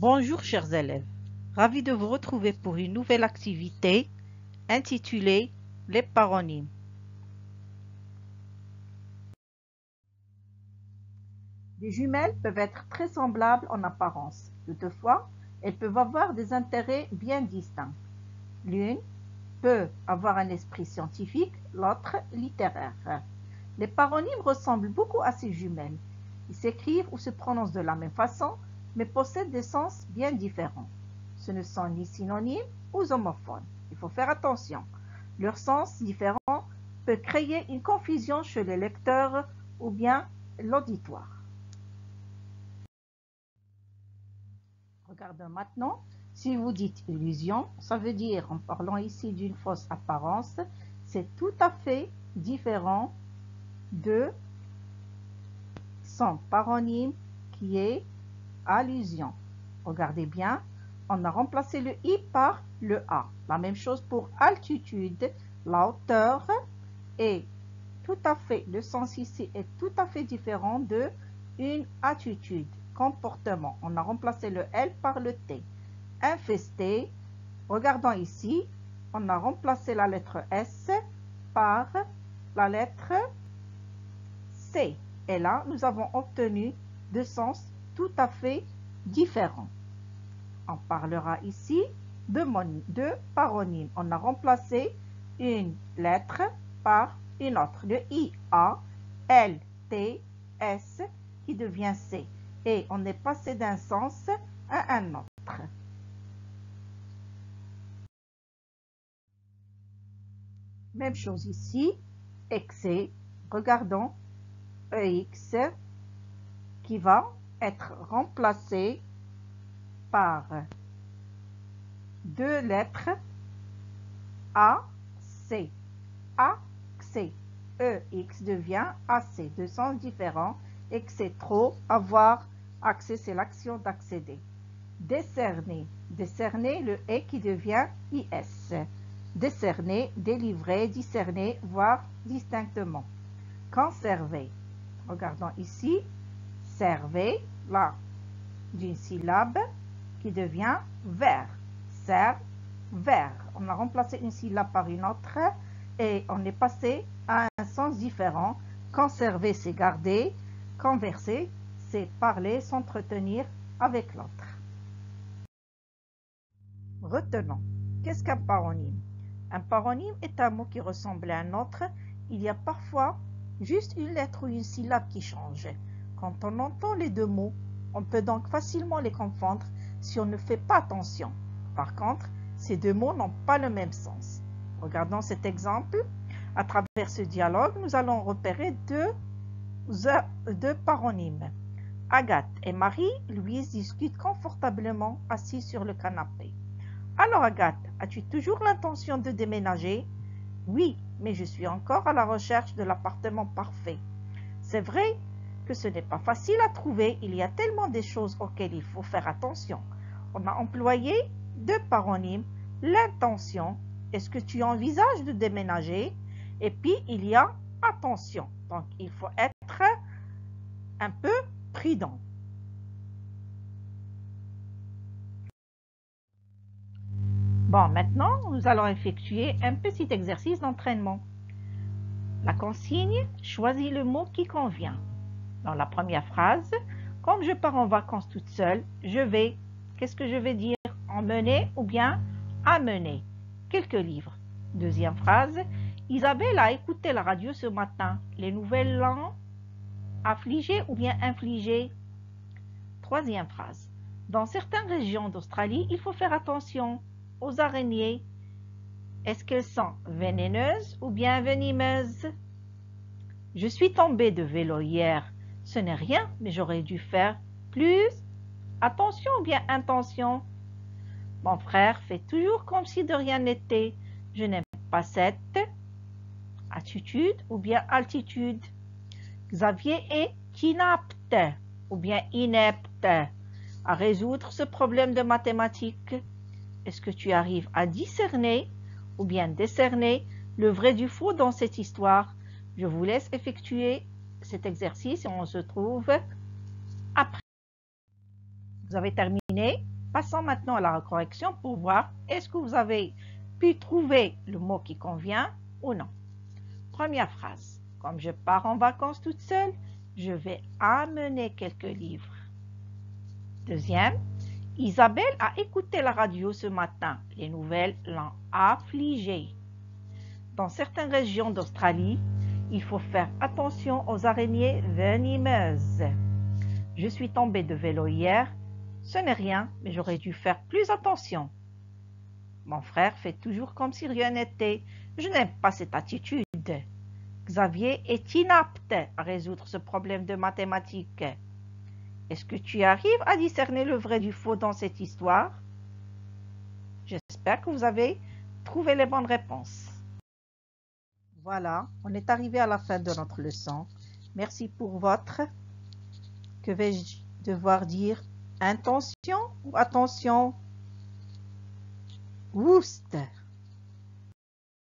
Bonjour chers élèves, ravi de vous retrouver pour une nouvelle activité intitulée les paronymes. Les jumelles peuvent être très semblables en apparence. Toutefois, elles peuvent avoir des intérêts bien distincts. L'une peut avoir un esprit scientifique, l'autre littéraire. Les paronymes ressemblent beaucoup à ces jumelles. Ils s'écrivent ou se prononcent de la même façon, mais possèdent des sens bien différents. Ce ne sont ni synonymes ou homophones. Il faut faire attention. Leur sens différent peut créer une confusion chez les lecteurs ou bien l'auditoire. Regardons maintenant. Si vous dites illusion, ça veut dire, en parlant ici d'une fausse apparence, c'est tout à fait différent de son paronyme qui est allusion. Regardez bien, on a remplacé le i par le a. La même chose pour altitude, la hauteur est tout à fait, le sens ici est tout à fait différent de une attitude, comportement. On a remplacé le L par le T. Infesté, regardons ici, on a remplacé la lettre S par la lettre C. Et là, nous avons obtenu deux sens tout à fait différents. On parlera ici de paronymes. On a remplacé une lettre par une autre. Le IA, L, T, S qui devient C. Et on est passé d'un sens à un autre. Même chose ici, excès. Regardons EX qui va être remplacé par deux lettres AC. Accès. EX devient AC. Deux sens différents. Excès, trop. Avoir. Accès, c'est l'action d'accéder. Décerner. Décerner, le E qui devient IS. Décerner, délivrer, discerner, voir distinctement. Conserver. Regardons ici. Server, là, d'une syllabe qui devient vers. Serre, vers. On a remplacé une syllabe par une autre et on est passé à un sens différent. Conserver, c'est garder. Converser, c'est parler, s'entretenir avec l'autre. Retenons. Qu'est-ce qu'un paronyme? Un paronyme est un mot qui ressemble à un autre. Il y a parfois juste une lettre ou une syllabe qui change. Quand on entend les deux mots, on peut donc facilement les confondre si on ne fait pas attention. Par contre, ces deux mots n'ont pas le même sens. Regardons cet exemple. À travers ce dialogue, nous allons repérer deux paronymes. Agathe et Marie-Louise discutent confortablement assis sur le canapé. Alors Agathe, as-tu toujours l'intention de déménager? Oui, mais je suis encore à la recherche de l'appartement parfait. C'est vrai que ce n'est pas facile à trouver, il y a tellement de choses auxquelles il faut faire attention. On a employé deux paronymes, l'intention, est-ce que tu envisages de déménager? Et puis il y a attention, donc il faut être un peu prudent. Bon, maintenant, nous allons effectuer un petit exercice d'entraînement. La consigne, choisis le mot qui convient. Dans la première phrase, comme je pars en vacances toute seule, je vais, qu'est-ce que je vais dire? Emmener ou bien amener quelques livres. Deuxième phrase, Isabelle a écouté la radio ce matin. Les nouvelles l'ont affligée ou bien infligée. Troisième phrase, dans certaines régions d'Australie, il faut faire attention aux araignées. Est-ce qu'elles sont vénéneuses ou bien venimeuses? Je suis tombée de vélo hier. Ce n'est rien, mais j'aurais dû faire plus attention ou bien intention. Mon frère fait toujours comme si de rien n'était. Je n'aime pas cette attitude ou bien altitude. Xavier est inapte ou bien inepte à résoudre ce problème de mathématiques. Est-ce que tu arrives à discerner ou bien décerner le vrai du faux dans cette histoire? Je vous laisse effectuer cet exercice et on se retrouve après. Vous avez terminé? Passons maintenant à la correction pour voir est-ce que vous avez pu trouver le mot qui convient ou non. Première phrase. Comme je pars en vacances toute seule, je vais amener quelques livres. Deuxième. Isabelle a écouté la radio ce matin. Les nouvelles l'ont affligée. Dans certaines régions d'Australie, il faut faire attention aux araignées venimeuses. Je suis tombée de vélo hier. Ce n'est rien, mais j'aurais dû faire plus attention. Mon frère fait toujours comme si rien n'était. Je n'aime pas cette attitude. Xavier est inapte à résoudre ce problème de mathématiques. Est-ce que tu arrives à discerner le vrai du faux dans cette histoire? J'espère que vous avez trouvé les bonnes réponses. Voilà, on est arrivé à la fin de notre leçon. Merci pour votre, que vais-je devoir dire, intention ou attention? Oust!